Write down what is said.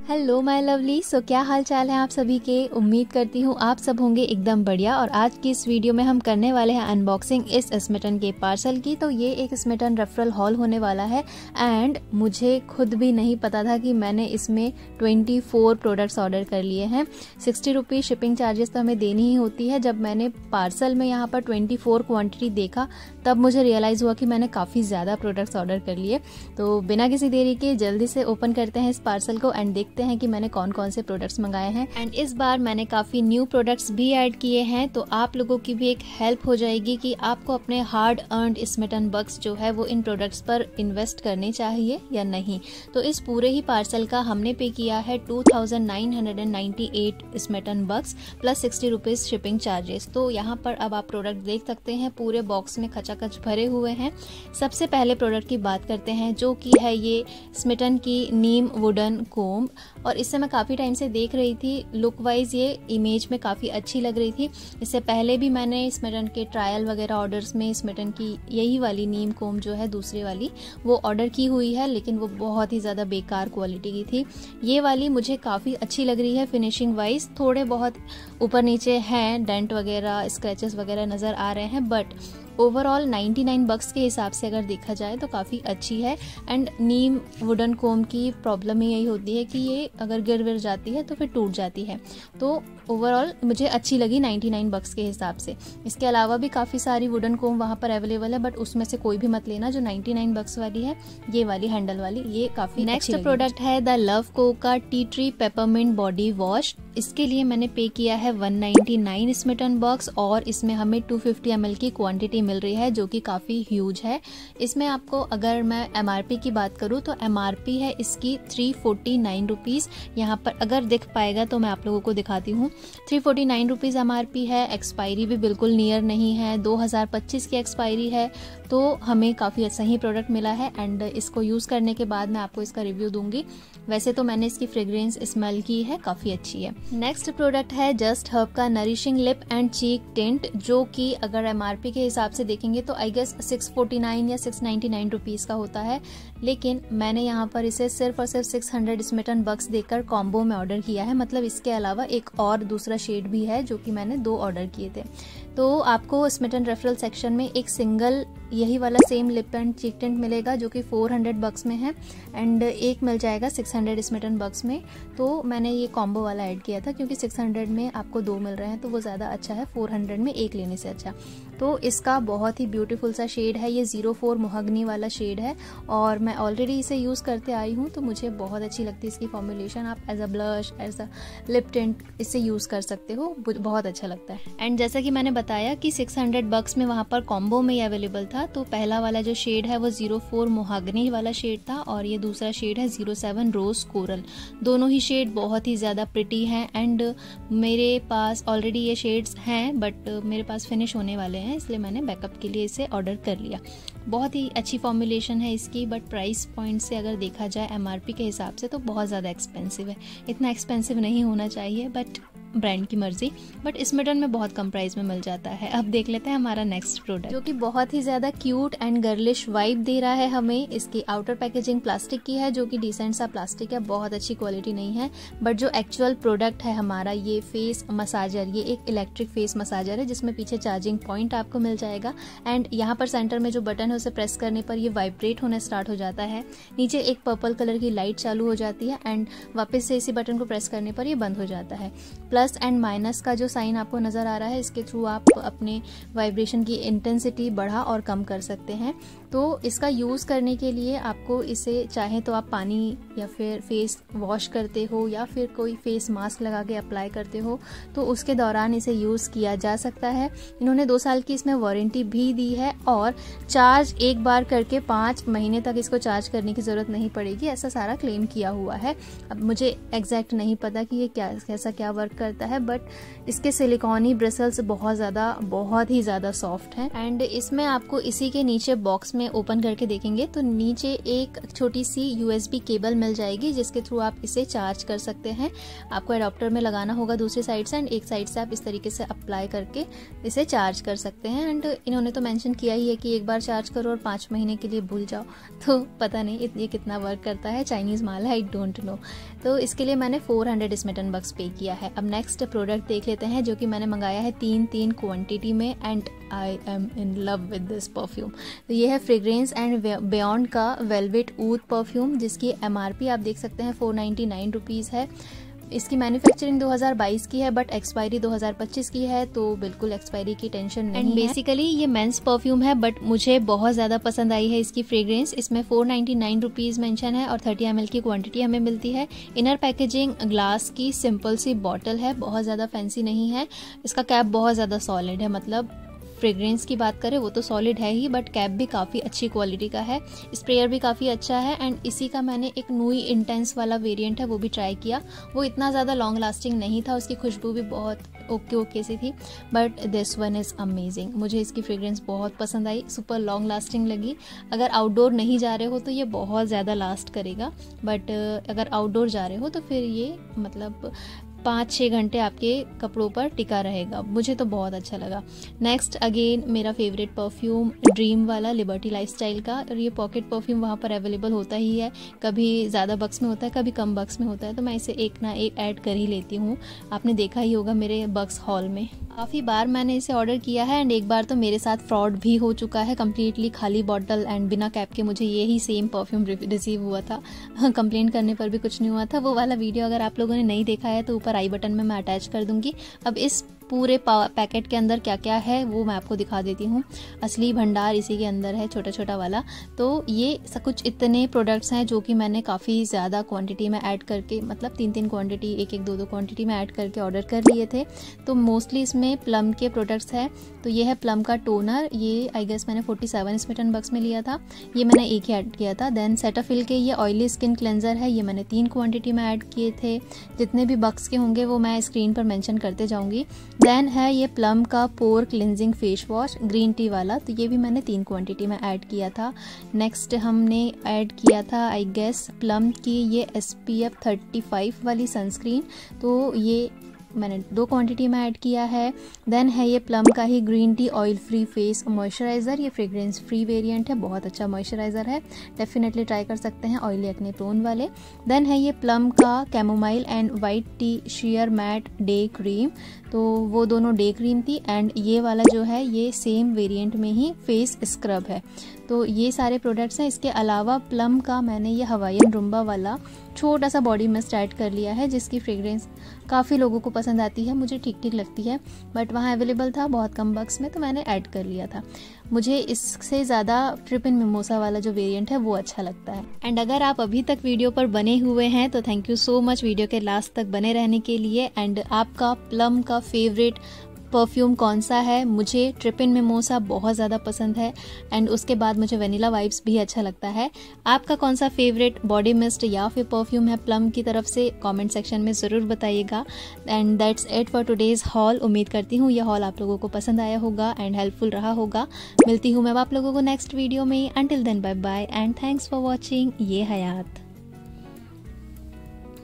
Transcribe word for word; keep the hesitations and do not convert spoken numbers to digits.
Hello my lovely. सो क्या हाल चाल है आप सभी के। उम्मीद करती हूँ आप सब होंगे एकदम बढ़िया। और आज की इस वीडियो में हम करने वाले हैं अनबॉक्सिंग इस स्मिटन के पार्सल की। तो ये एक स्मिटन रेफरल हॉल होने वाला है एंड मुझे खुद भी नहीं पता था कि मैंने इसमें चौबीस प्रोडक्ट्स ऑर्डर कर लिए हैं। सिक्सटी रुपीज़ शिपिंग चार्जेस तो हमें देनी ही होती है। जब मैंने पार्सल में यहाँ पर चौबीस क्वांटिटी देखा तब मुझे रियलाइज़ हुआ कि मैंने काफ़ी ज़्यादा प्रोडक्ट्स ऑर्डर कर लिए। तो बिना किसी देरी के जल्दी से ओपन करते हैं इस पार्सल को एंड देखते हैं कि मैंने कौन कौन से प्रोडक्ट्स मंगाए हैं। एंड इस बार मैंने काफ़ी न्यू प्रोडक्ट्स भी ऐड किए हैं, तो आप लोगों की भी एक हेल्प हो जाएगी कि आपको अपने हार्ड अर्नड स्मिटन बक्स जो है वो इन प्रोडक्ट्स पर इन्वेस्ट करने चाहिए या नहीं। तो इस पूरे ही पार्सल का हमने पे किया है two thousand nine hundred and ninety eight Smytten bucks plus sixty rupees shipping charges. तो यहाँ पर अब आप प्रोडक्ट देख सकते हैं, पूरे बॉक्स में खचाखच भरे हुए हैं। सबसे पहले प्रोडक्ट की बात करते हैं जो कि है ये स्मिटन की नीम वुडन कोम्ब। और इससे मैं काफ़ी टाइम से देख रही थी, लुक वाइज ये इमेज में काफ़ी अच्छी लग रही थी। इससे पहले भी मैंने स्मिटन के ट्रायल वगैरह ऑर्डर्स में स्मिटन की यही वाली नीम कोम्ब जो है दूसरी वाली वो ऑर्डर की हुई है, लेकिन वो बहुत ही ज़्यादा बेकार क्वालिटी की थी। ये वाली मुझे काफ़ी अच्छी लग रही है फिनिशिंग वाइज। थोड़े बहुत ऊपर नीचे हैं, डेंट वगैरह स्क्रैचेस वगैरह नज़र आ रहे हैं, बट ओवरऑल निन्यानवे बक्स के हिसाब से अगर देखा जाए तो काफ़ी अच्छी है। एंड नीम वुडन कोम की प्रॉब्लम ही यही होती है कि ये अगर गिर विर जाती है तो फिर टूट जाती है। तो ओवरऑल मुझे अच्छी लगी निन्यानवे बक्स के हिसाब से। इसके अलावा भी काफ़ी सारी वुडन कोम वहाँ पर अवेलेबल है, बट उसमें से कोई भी मत लेना। जो निन्यानवे बक्स वाली है ये वाली हैंडल वाली, ये काफ़ी। नेक्स्ट प्रोडक्ट है द लव को का tea tree peppermint body wash. इसके लिए मैंने पे किया है one ninety nine Smytten bucks और इसमें हमें टू फिफ्टी एम एल की क्वांटिटी मिल रही है जो कि काफ़ी ह्यूज है। इसमें आपको अगर मैं एमआरपी की बात करूँ तो एमआरपी है इसकी थ्री फोर्टी नाइन रुपीज़। यहाँ पर अगर दिख पाएगा तो मैं आप लोगों को दिखाती हूँ। Three forty nine rupees MRP है। एक्सपायरी भी बिल्कुल नियर नहीं है, दो हज़ार पच्चीस की एक्सपायरी है। तो हमें काफ़ी सही प्रोडक्ट मिला है एंड इसको यूज़ करने के बाद मैं आपको इसका रिव्यू दूंगी। वैसे तो मैंने इसकी फ्रेग्रेंस स्मेल की है, काफ़ी अच्छी है। नेक्स्ट प्रोडक्ट है जस्ट हर्ब का nourishing lip and cheek tint, जो कि अगर एमआरपी के हिसाब से देखेंगे तो I guess six forty nine या सिक्स नाइन्टी नाइन रुपीज़ का होता है, लेकिन मैंने यहाँ पर इसे सिर्फ और सिर्फ सिक्स हंड्रेड स्मिटन बक्स देकर कॉम्बो में ऑर्डर किया है। मतलब इसके अलावा एक और दूसरा शेड भी है जो कि मैंने दो ऑर्डर किए थे। तो आपको स्मिटन रेफरल सेक्शन में एक सिंगल यही वाला same lip and cheek tint मिलेगा जो कि फोर हंड्रेड बक्स में है एंड एक मिल जाएगा सिक्स हंड्रेड स्मिटन बक्स में। तो मैंने ये कॉम्बो वाला ऐड किया था क्योंकि सिक्स हंड्रेड में आपको दो मिल रहे हैं तो वो ज़्यादा अच्छा है फोर हंड्रेड में एक लेने से अच्छा। तो इसका बहुत ही ब्यूटीफुल सा शेड है, ये ज़ीरो फोर मोहगनी वाला शेड है और मैं ऑलरेडी इसे यूज़ करते आई हूँ तो मुझे बहुत अच्छी लगती है इसकी फॉर्मुलेशन। आप as a blush, as a lip tint इससे यूज़ कर सकते हो, बहुत अच्छा लगता है। एंड जैसा कि मैंने बताया कि सिक्स हंड्रेड बक्स में वहाँ पर कॉम्बो में ही अवेलेबल था। तो पहला वाला जो शेड है वो ज़ीरो फोर मोहागनी वाला शेड था और ये दूसरा शेड है ज़ीरो सेवन रोज कोरल। दोनों ही शेड बहुत ही ज़्यादा प्रिटी हैं एंड मेरे पास ऑलरेडी ये शेड्स हैं बट मेरे पास फिनिश होने वाले हैं, इसलिए मैंने बैकअप के लिए इसे ऑर्डर कर लिया। बहुत ही अच्छी फॉर्मुलेशन है इसकी, बट प्राइस पॉइंट से अगर देखा जाए एमआरपी के हिसाब से तो बहुत ज़्यादा एक्सपेंसिव है। इतना एक्सपेंसिव नहीं होना चाहिए, बट ब्रांड की मर्जी। बट स्मिटन में बहुत कम प्राइस में मिल जाता है। अब देख लेते हैं हमारा नेक्स्ट प्रोडक्ट जो कि बहुत ही ज़्यादा क्यूट एंड गर्लिश वाइब दे रहा है हमें। इसकी आउटर पैकेजिंग प्लास्टिक की है जो कि डिसेंट सा प्लास्टिक है, बहुत अच्छी क्वालिटी नहीं है। बट जो एक्चुअल प्रोडक्ट है हमारा ये फेस मसाजर, ये एक इलेक्ट्रिक फेस मसाजर है जिसमें पीछे चार्जिंग पॉइंट आपको मिल जाएगा एंड यहाँ पर सेंटर में जो बटन है उसे प्रेस करने पर ये वाइब्रेट होना स्टार्ट हो जाता है। नीचे एक पर्पल कलर की लाइट चालू हो जाती है एंड वापस से इसी बटन को प्रेस करने पर ये बंद हो जाता है। प्लस एंड माइनस का जो साइन आपको नज़र आ रहा है, इसके थ्रू आप अपने वाइब्रेशन की इंटेंसिटी बढ़ा और कम कर सकते हैं। तो इसका यूज़ करने के लिए आपको इसे चाहे तो आप पानी या फिर फेस वॉश करते हो या फिर कोई फेस मास्क लगा के अप्लाई करते हो तो उसके दौरान इसे यूज़ किया जा सकता है। इन्होंने दो साल की इसमें वारंटी भी दी है और चार्ज एक बार करके पाँच महीने तक इसको चार्ज करने की ज़रूरत नहीं पड़ेगी, ऐसा सारा क्लेम किया हुआ है। अब मुझे एग्जैक्ट नहीं पता कि ये क्या कैसा क्या वर्क करता है, बट इसके सिलिकॉनी ब्रिसल्स बहुत ज़्यादा बहुत ही ज़्यादा सॉफ्ट हैं एंड इसमें आपको इसी के नीचे बॉक्स इसमें ओपन करके देखेंगे तो नीचे एक छोटी सी यूएसबी केबल मिल जाएगी जिसके थ्रू आप इसे चार्ज कर सकते हैं। आपको एडाप्टर में लगाना होगा दूसरी साइड से एंड एक साइड से आप इस तरीके से अप्लाई करके इसे चार्ज कर सकते हैं। एंड इन्होंने तो मेंशन किया ही है कि एक बार चार्ज करो और पाँच महीने के लिए भूल जाओ, तो पता नहीं ये कितना वर्क करता है, चाइनीज़ माल है, आई डोंट नो। तो इसके लिए मैंने फोर हंड्रेड स्मिटन बक्स पे किया है। अब नेक्स्ट प्रोडक्ट देख लेते हैं जो कि मैंने मंगाया है तीन तीन क्वांटिटी में and I am in love with this perfume. तो ये है फ्रेग्रेंस एंड बियॉन्ड का वेलवेट ऊद परफ्यूम जिसकी एमआरपी आप देख सकते हैं फोर नाइन्टी नाइन रुपीज़ है। इसकी मैन्युफैक्चरिंग दो हज़ार बाईस की है बट एक्सपायरी दो हज़ार पच्चीस की है, तो बिल्कुल एक्सपायरी की टेंशन नहीं है। बेसिकली ये मेंस परफ्यूम है बट मुझे बहुत ज़्यादा पसंद आई है इसकी फ्रेग्रेंस। इसमें four ninety nine rupees mention है और थर्टी एम एल की क्वांटिटी हमें मिलती है। इनर पैकेजिंग ग्लास की सिंपल सी बॉटल है, बहुत ज़्यादा फैंसी नहीं है। इसका कैप बहुत ज़्यादा सॉलिड है, मतलब फ्रेग्रेंस की बात करें वो तो सॉलिड है ही बट कैप भी काफ़ी अच्छी क्वालिटी का है। स्प्रेयर भी काफ़ी अच्छा है एंड इसी का मैंने एक नूई इंटेंस वाला वेरिएंट है वो भी ट्राई किया। वो इतना ज़्यादा लॉन्ग लास्टिंग नहीं था, उसकी खुशबू भी बहुत ओके ओके सी थी, but this one is amazing. मुझे इसकी फ्रेग्रेंस बहुत पसंद आई, सुपर लॉन्ग लास्टिंग लगी। अगर आउटडोर नहीं जा रहे हो तो ये बहुत ज़्यादा लास्ट करेगा, बट अगर आउटडोर जा रहे हो तो फिर ये मतलब पाँच छः घंटे आपके कपड़ों पर टिका रहेगा। मुझे तो बहुत अच्छा लगा। नेक्स्ट अगेन मेरा फेवरेट परफ्यूम ड्रीम वाला लिबर्टी लाइफस्टाइल का, और ये पॉकेट परफ्यूम वहाँ पर अवेलेबल होता ही है, कभी ज़्यादा बक्स में होता है कभी कम बक्स में होता है, तो मैं इसे एक ना एक ऐड कर ही लेती हूँ। आपने देखा ही होगा मेरे बक्स हॉल में काफ़ी बार मैंने इसे ऑर्डर किया है एंड एक बार तो मेरे साथ फ्रॉड भी हो चुका है। कम्प्लीटली खाली बॉटल एंड बिना कैप के मुझे यही सेम परफ्यूम रिसीव हुआ था। कंप्लेंट करने पर भी कुछ नहीं हुआ था। वो वाला वीडियो अगर आप लोगों ने नहीं देखा है तो ऊपर आई बटन में मैं अटैच कर दूंगी। अब इस पूरे पैकेट के अंदर क्या क्या है वो मैं आपको दिखा देती हूँ। असली भंडार इसी के अंदर है, छोटा छोटा वाला। तो ये सब कुछ इतने प्रोडक्ट्स हैं जो कि मैंने काफ़ी ज़्यादा क्वांटिटी में ऐड करके, मतलब तीन तीन क्वांटिटी, एक एक दो दो क्वांटिटी में ऐड करके ऑर्डर कर लिए थे। तो मोस्टली इसमें प्लम के प्रोडक्ट्स हैं। तो ये है प्लम का टोनर, ये आई गेस मैंने फोर्टी सेवन स्मिटन बक्स में लिया था, ये मैंने एक ही ऐड किया था। देन सेटाफिल के ये ऑयली स्किन क्लेंजर है, ये मैंने तीन क्वांटिटी में ऐड किए थे। जितने भी बक्स के होंगे वो मैं स्क्रीन पर मेंशन करते जाऊँगी। देन है ये प्लम का pore cleansing face wash green tea वाला, तो ये भी मैंने तीन क्वांटिटी में ऐड किया था। नेक्स्ट हमने ऐड किया था आई गेस प्लम की ये S P F thirty five वाली सनस्क्रीन, तो ये मैंने दो क्वांटिटी में ऐड किया है। देन है ये प्लम का ही green tea oil free face moisturiser, ये फ्रेग्रेंस फ्री वेरिएंट है, बहुत अच्छा मॉइस्चराइज़र है, डेफिनेटली ट्राई कर सकते हैं ऑयली एक्ने प्रोन वाले। देन है ये प्लम का chamomile and white tea sheer matte day cream, तो वो दोनों डे क्रीम थी एंड ये वाला जो है ये सेम वेरिएंट में ही फेस स्क्रब है। तो ये सारे प्रोडक्ट्स हैं। इसके अलावा प्लम का मैंने ये हवाईयन रुम्बा वाला छोटा सा बॉडी मिस्ट ऐड कर लिया है जिसकी फ्रेग्रेंस काफ़ी लोगों को पसंद आती है, मुझे ठीक ठीक लगती है, बट वहाँ अवेलेबल था बहुत कम बक्स में तो मैंने ऐड कर लिया था। मुझे इससे ज़्यादा ट्रिप इन मिमोसा वाला जो वेरिएंट है वो अच्छा लगता है। एंड अगर आप अभी तक वीडियो पर बने हुए हैं तो thank you so much video के लास्ट तक बने रहने के लिए। एंड आपका प्लम का फेवरेट परफ्यूम कौन सा है? मुझे ट्रिप इन मिमोसा बहुत ज़्यादा पसंद है एंड उसके बाद मुझे वेनिला वाइब्स भी अच्छा लगता है। आपका कौन सा फेवरेट बॉडी मिस्ट या फिर परफ्यूम है प्लम की तरफ से? कमेंट सेक्शन में ज़रूर बताइएगा। And that's it for today's haul. उम्मीद करती हूँ यह हॉल आप लोगों को पसंद आया होगा एंड हेल्पफुल रहा होगा। मिलती हूँ मैं आप लोगों को नेक्स्ट वीडियो में। Until then bye bye and thanks for watching. ये हयात।